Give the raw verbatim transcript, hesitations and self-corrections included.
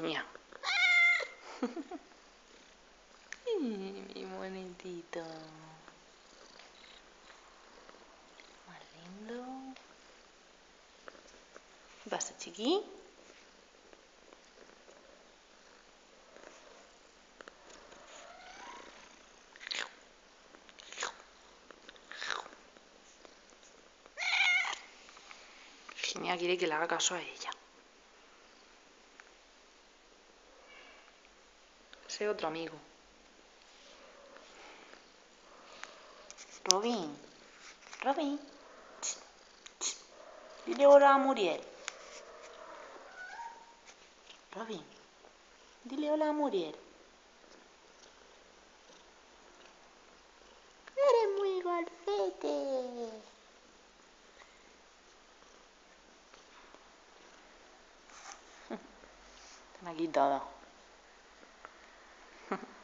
Virginia. Mi bonitito. Más lindo. ¿Qué pasa, chiqui? Virginia quiere que le haga caso a ella. Ese otro amigo. Robin. Robin. Ch, ch. Dile hola a Muriel. Robin. Dile hola a Muriel. Eres muy golfete. Están aquí todos.